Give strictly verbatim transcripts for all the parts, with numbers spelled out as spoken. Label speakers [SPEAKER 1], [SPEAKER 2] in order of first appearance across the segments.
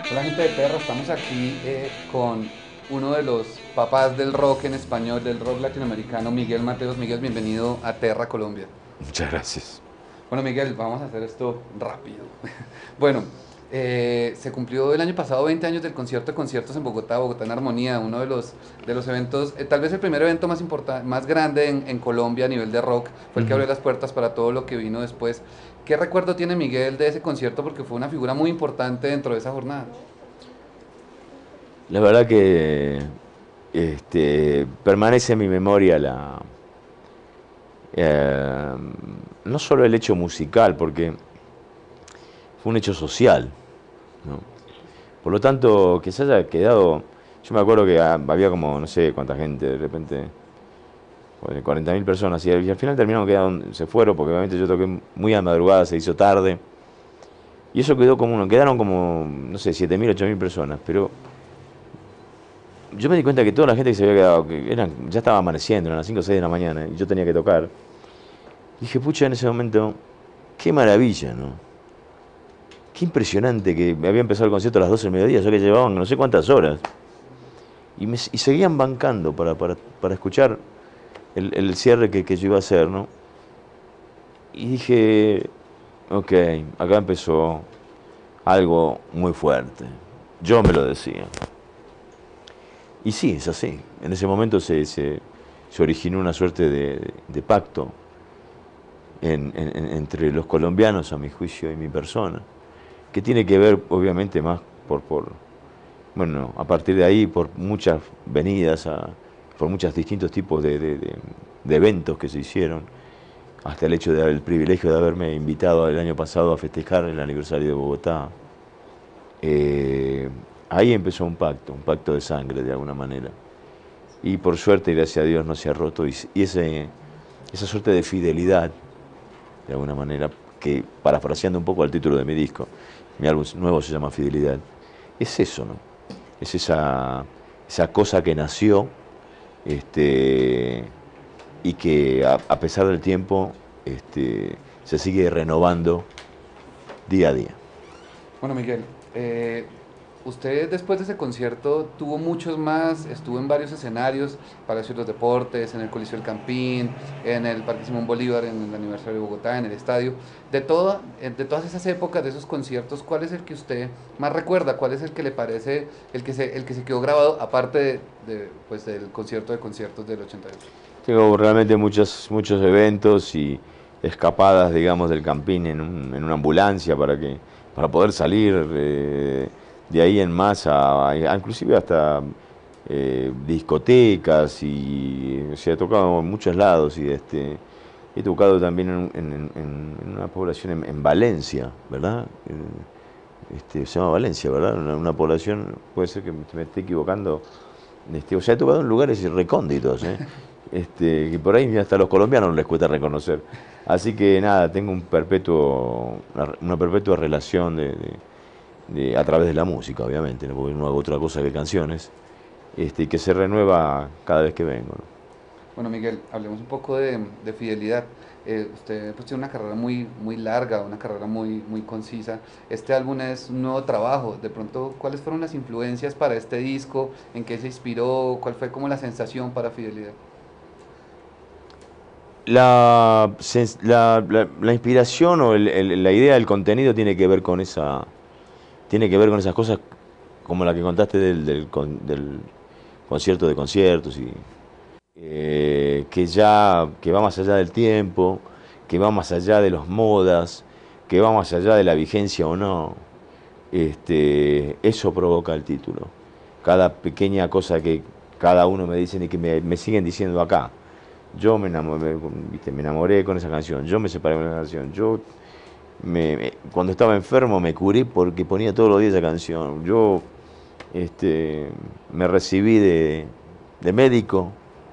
[SPEAKER 1] Hola gente de Terra, estamos aquí eh, con uno de los papás del rock en español, del rock latinoamericano, Miguel Mateos. Miguel, bienvenido a Terra, Colombia.
[SPEAKER 2] Muchas gracias.
[SPEAKER 1] Bueno, Miguel, vamos a hacer esto rápido. Bueno, eh, se cumplió el año pasado veinte años del concierto de conciertos en Bogotá, Bogotá en Armonía, uno de los, de los eventos, eh, tal vez el primer evento más importante, más grande en, en Colombia a nivel de rock, fue el que
[SPEAKER 2] Ujú.
[SPEAKER 1] abrió las puertas para todo lo que vino después. ¿Qué recuerdo tiene Miguel de ese concierto? Porque fue una figura muy importante dentro de esa jornada.
[SPEAKER 2] La verdad que este, permanece en mi memoria la, eh, no solo el hecho musical, porque fue un hecho social, ¿no? Por lo tanto, que se haya quedado, yo me acuerdo que ah, había como, no sé cuánta gente, de repente, cuarenta mil personas, y al, y al final terminaron quedando, se fueron, porque obviamente yo toqué muy a madrugada, se hizo tarde, y eso quedó como uno, quedaron como, no sé, siete mil, ocho mil personas, pero yo me di cuenta que toda la gente que se había quedado, que eran, ya estaba amaneciendo, eran las cinco o seis de la mañana, y yo tenía que tocar. Dije, pucha, en ese momento, qué maravilla, ¿no? Qué impresionante que me había empezado el concierto a las doce del mediodía, ya que llevaban no sé cuántas horas. Y, me, y seguían bancando para, para, para escuchar el, el cierre que, que yo iba a hacer, ¿no? Y dije, ok, acá empezó algo muy fuerte. Yo me lo decía. Y sí, es así. En ese momento se, se, se originó una suerte de, de pacto en, en, entre los colombianos, a mi juicio, y mi persona, que tiene que ver, obviamente, más por, por bueno, a partir de ahí, por muchas venidas, a, por muchos distintos tipos de, de, de, de eventos que se hicieron, hasta el hecho del privilegio de haberme invitado el año pasado a festejar el aniversario de Bogotá. Eh, ahí empezó un pacto, un pacto de sangre, de alguna manera. Y por suerte, gracias a Dios, no se ha roto. Y, y ese, esa suerte de fidelidad, de alguna manera, que parafraseando un poco al título de mi disco, mi álbum nuevo se llama Fidelidad, es eso, ¿no? Es esa, esa cosa que nació este, y que a, a pesar del tiempo este, se sigue renovando día a día.
[SPEAKER 1] Bueno, Miguel, eh, usted después de ese concierto tuvo muchos más, estuvo en varios escenarios, Palacio de los Deportes, en el Coliseo del Campín, en el Parque Simón Bolívar, en el aniversario de Bogotá, en el estadio. De, toda, eh, de todas esas épocas, de esos conciertos, ¿cuál es el que usted más recuerda? ¿Cuál es el que le parece el que se, el que se quedó grabado, aparte de, de, pues, del concierto de conciertos del ochenta y ocho?
[SPEAKER 2] Tengo realmente muchos, muchos eventos y escapadas, digamos, del campín en, un- en una ambulancia para que para poder salir eh, de ahí en masa, a- inclusive hasta eh, discotecas y se ha tocado en muchos lados y este he tocado también en, en- en- en una población en, en Valencia, ¿verdad? Eh, Este, se llama Valencia, ¿verdad? Una, una población, puede ser que me, me esté equivocando, este, o sea, he tocado en lugares recónditos, ¿eh? Este, que por ahí hasta a los colombianos les cuesta reconocer. Así que nada, tengo un perpetuo, una, una perpetua relación de, de- de- a través de la música, obviamente, ¿no? Porque no hago otra cosa que canciones, este, y que se renueva cada vez que vengo, ¿no?
[SPEAKER 1] Bueno, Miguel, hablemos un poco de, de fidelidad. Eh, usted pues, tiene una carrera muy, muy larga, una carrera muy, muy concisa. Este álbum es un nuevo trabajo. De pronto, ¿cuáles fueron las influencias para este disco? ¿En qué se inspiró? ¿Cuál fue como la sensación para Fidelidad?
[SPEAKER 2] La, sens- la, la- la inspiración o el- el- la idea del contenido tiene que ver con esa, tiene que ver con esas cosas como la que contaste del, del con- del concierto de conciertos y eh, que ya que va más allá del tiempo, que va más allá de los modas, que va más allá de la vigencia o no. Este, eso provoca el título. Cada pequeña cosa que cada uno me dicen y que me, me siguen diciendo acá. Yo me enamoré, viste, me enamoré con esa canción, yo me separé con esa canción, yo me, me- cuando estaba enfermo me curé porque ponía todos los días esa canción. Yo este, me recibí de, de médico,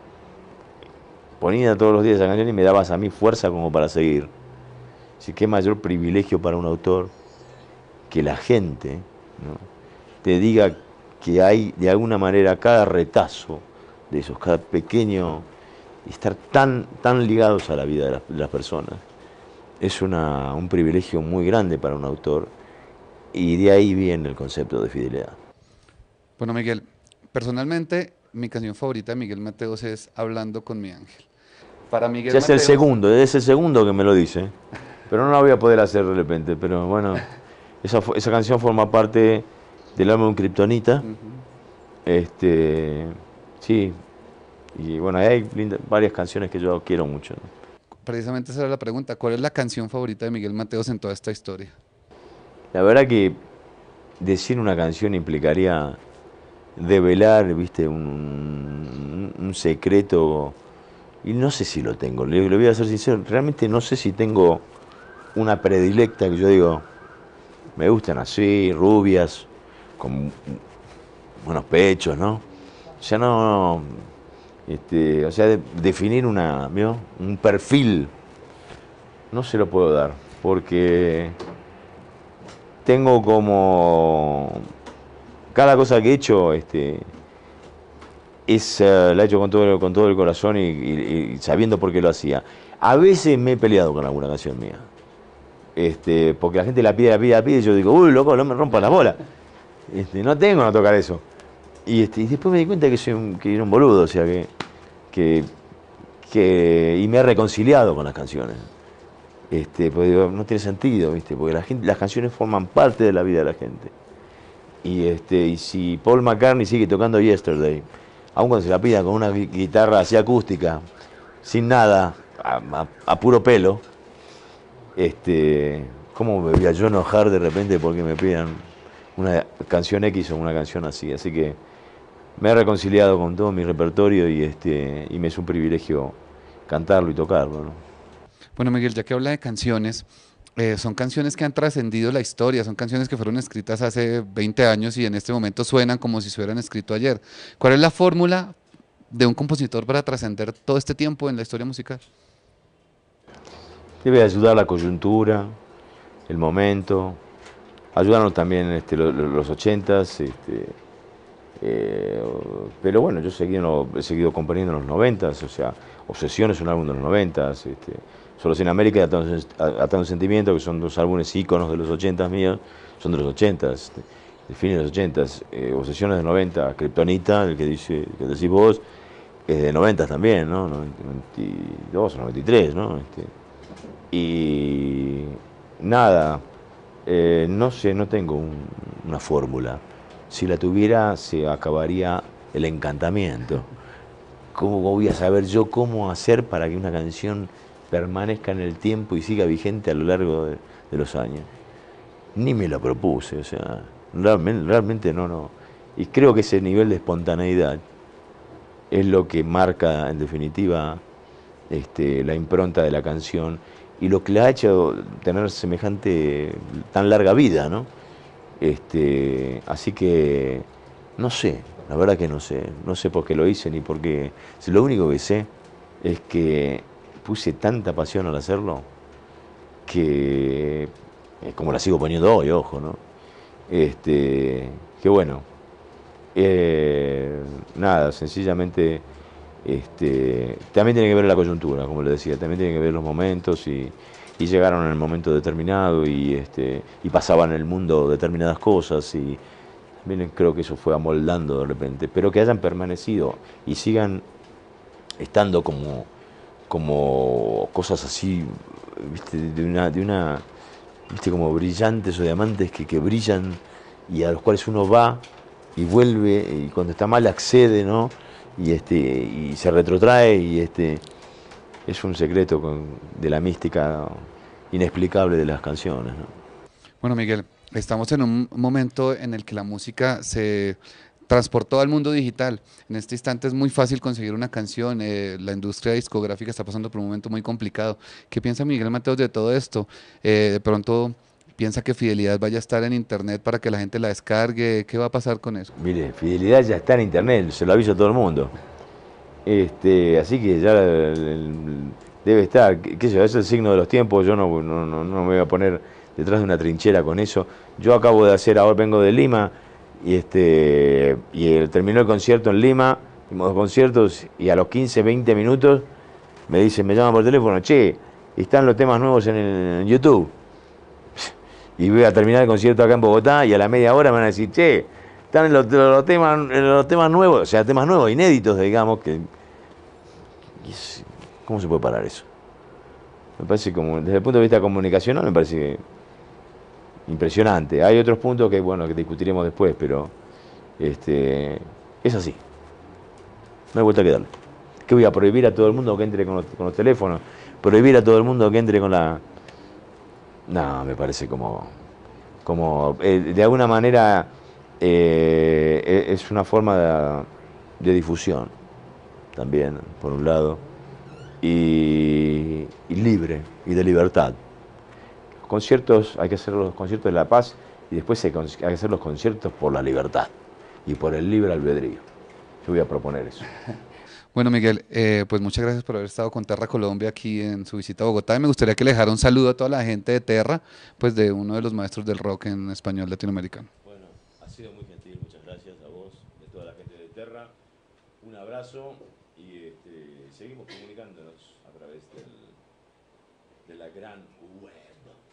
[SPEAKER 2] ponía todos los días esa canción y me dabas a mí fuerza como para seguir. Así que qué mayor privilegio para un autor que la gente, ¿no?, te diga que hay de alguna manera cada retazo de esos, cada pequeño, y estar tan, tan ligados a la vida de las, de las personas. Es una, un privilegio muy grande para un autor Y de ahí viene el concepto de fidelidad.
[SPEAKER 1] Bueno, Miguel, personalmente mi canción favorita de Miguel Mateos es Hablando con mi ángel. Para Miguel
[SPEAKER 2] Ya es el
[SPEAKER 1] Mateos,
[SPEAKER 2] segundo, es el segundo que me lo dice. Pero no la voy a poder hacer de repente. Pero bueno, esa, esa canción forma parte del álbum Kryptonita.
[SPEAKER 1] ujú,
[SPEAKER 2] Este, sí, y bueno, hay lindas, varias canciones que yo quiero mucho, ¿no?
[SPEAKER 1] precisamente esa era la pregunta, ¿cuál es la canción favorita de Miguel Mateos en toda esta historia?
[SPEAKER 2] La verdad que decir una canción implicaría develar, viste, un, un- un secreto, y no sé si lo tengo, le, le voy a ser sincero, realmente no sé si tengo una predilecta que yo digo, me gustan así, rubias, con buenos pechos, ¿no? O sea, no, este, o sea, de- definir una, ¿vio? Un perfil, no se lo puedo dar, porque tengo como cada cosa que he hecho, este, es, eh, la he hecho con todo, con todo el corazón y, y- y sabiendo por qué lo hacía. A veces me he peleado con alguna canción mía, este, porque la gente la pide, la pide, la pide, y yo digo, uy, loco, no me rompas las bolas. Este, no tengo no tocar eso. Y, este, y después me di cuenta que soy un, que era un boludo, o sea, que, que, que- y me he reconciliado con las canciones. Este, pues digo, no tiene sentido, ¿viste? Porque la gente, las canciones forman parte de la vida de la gente. Y, este, y si Paul McCartney sigue tocando Yesterday, aun cuando se la pida con una gui- guitarra así acústica, sin nada, a, a- a puro pelo, este, ¿cómo me voy a yo enojar de repente porque me pidan una canción X o una canción así? Así que me he reconciliado con todo mi repertorio y, este, y me es un privilegio cantarlo y tocarlo, ¿no?
[SPEAKER 1] Bueno, Miguel, ya que habla de canciones, eh, son canciones que han trascendido la historia, son canciones que fueron escritas hace veinte años y en este momento suenan como si se hubieran escrito ayer. ¿Cuál es la fórmula de un compositor para trascender todo este tiempo en la historia musical?
[SPEAKER 2] Debe ayudar la coyuntura, el momento, ayudarnos también este, lo- lo- los ochentas, este, eh, pero bueno, yo seguí en lo- he seguido componiendo en los noventas, o sea, Obsesión es un álbum de los noventas, este, Solo en América y Atado en Atado en Sentimiento, que son dos álbumes íconos de los ochentas míos, son de los ochentas, este, de fines de los ochentas, eh, Obsesión es de noventa, Kryptonita, el que dice, que decís vos, es de noventas también, ¿no? noventa y dos o noventa y tres, ¿no? Este, y nada, eh, no sé, no tengo un- una fórmula. Si la tuviera, se acabaría el encantamiento. ¿Cómo voy a saber yo cómo hacer para que una canción permanezca en el tiempo y siga vigente a lo largo de, de los años? Ni me lo propuse, o sea, realmente, realmente no, no. Y creo que ese nivel de espontaneidad es lo que marca, en definitiva, este, la impronta de la canción y lo que le ha hecho tener semejante, tan larga vida, ¿no? Este, así que no sé, la verdad que no sé, no sé por qué lo hice ni por qué. Si lo único que sé es que puse tanta pasión al hacerlo que, eh, como la sigo poniendo hoy, ojo, ¿no? Este, que bueno, eh, nada, sencillamente este, también tiene que ver la coyuntura, como le decía, también tiene que ver los momentos y, y llegaron en el momento determinado y, este, y pasaban en el mundo determinadas cosas y también creo que eso fue amoldando de repente, pero que hayan permanecido y sigan estando como, como cosas así, ¿viste? De una, de una, ¿viste? Como brillantes o diamantes que, que brillan y a los cuales uno va y vuelve y cuando está mal accede, ¿no? Y este y se retrotrae y este es un secreto con- de la mística inexplicable de las canciones, ¿no?
[SPEAKER 1] Bueno, Miguel, estamos en un momento en el que la música se transportó al mundo digital. En este instante es muy fácil conseguir una canción. Eh, la industria discográfica está pasando por un momento muy complicado. ¿Qué piensa Miguel Mateos de todo esto? Eh, de pronto piensa que Fidelidad vaya a estar en internet para que la gente la descargue. ¿Qué va a pasar con eso?
[SPEAKER 2] Mire, Fidelidad ya está en internet, se lo aviso a todo el mundo. Este, así que ya el- el- debe estar, qué qué sé yo, es el signo de los tiempos, yo no, no, no, no me voy a poner detrás de una trinchera con eso. Yo acabo de hacer, ahora vengo de Lima, y este y el- terminó el concierto en Lima, hicimos dos conciertos, y a los quince, veinte minutos me dicen, me llaman por teléfono, che, están los temas nuevos en, el- en YouTube. y voy a terminar el concierto acá en Bogotá y a la media hora me van a decir, che, están los, los temas, los temas nuevos, o sea, temas nuevos, inéditos, digamos, que... ¿Cómo se puede parar eso? Me parece como, desde el punto de vista comunicacional, me parece impresionante. Hay otros puntos que, bueno, que discutiremos después, pero este, es así. No hay vuelta que darle. ¿Qué voy a prohibir a todo el mundo que entre con los, con los teléfonos? ¿Prohibir a todo el mundo que entre con la...? No, me parece como... como eh, de alguna manera eh, es una forma de, de difusión también, por un lado, y, y libre, y de libertad. Los conciertos, hay que hacer los conciertos de la paz y después hay que hacer los conciertos por la libertad y por el libre albedrío. Yo voy a proponer eso.
[SPEAKER 1] Bueno, Miguel, eh, pues muchas gracias por haber estado con Terra Colombia aquí en su visita a Bogotá. Y me gustaría que le dejara un saludo a toda la gente de Terra, pues de uno de los maestros del rock en español latinoamericano.
[SPEAKER 2] Bueno, ha sido muy gentil, muchas gracias a vos, de toda la gente de Terra. Un abrazo y este, seguimos comunicándonos a través del, de la gran web.